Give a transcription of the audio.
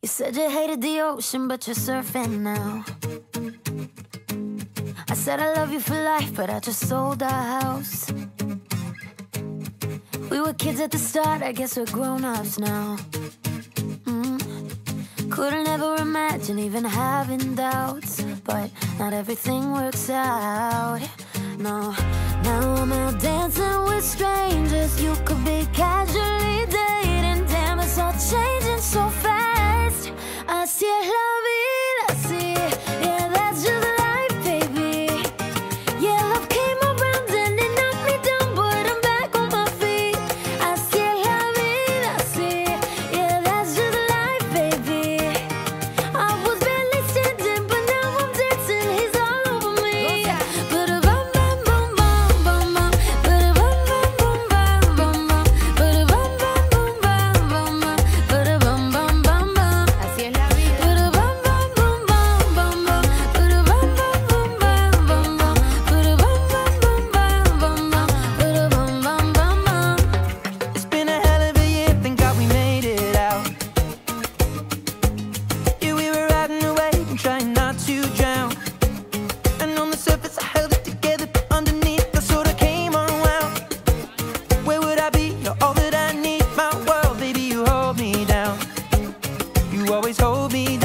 You said you hated the ocean, but you're surfing now. I said I love you for life, but I just sold our house. We were kids at the start, I guess we're grown-ups now. Couldn't ever imagine even having doubts, but not everything works out. No, now I'm out dancing with strangers. You could be casually dating. Damn, it's all changing so fast. Así es la vida, así, yeah, that's just life, baby. Yeah, love came around and it knocked me down, but I'm back on my feet. Así es la vida, así, yeah, that's just life, baby. I was barely standing, but now I'm dancing. He's all over me. Ba-da-bum, bum, bum, bum, bum, bum. Ba-da-bum, bum, bum, bum, bum, bum. Ba-da-bum, bum, bum, bum, bum, bum. Ba-da-bum, bum, bum, bum. Así es la vida. Ba-da-bum, bum, bum, bum, bum, bum. Ba-da-bum, bum, bum, bum, bum, bum. Ba-da-bum, bum, bum, bum, bum, bum. Ba-da-bum, bum, bum, bum. It's been a hell of a year, thank God we made it out. Yeah, we were riding away and trying not to drown. And on the surface I held it together, but underneath I sort of came unwound. Where would I be? You're all that I need. My world, baby, you hold me down. You always hold me down.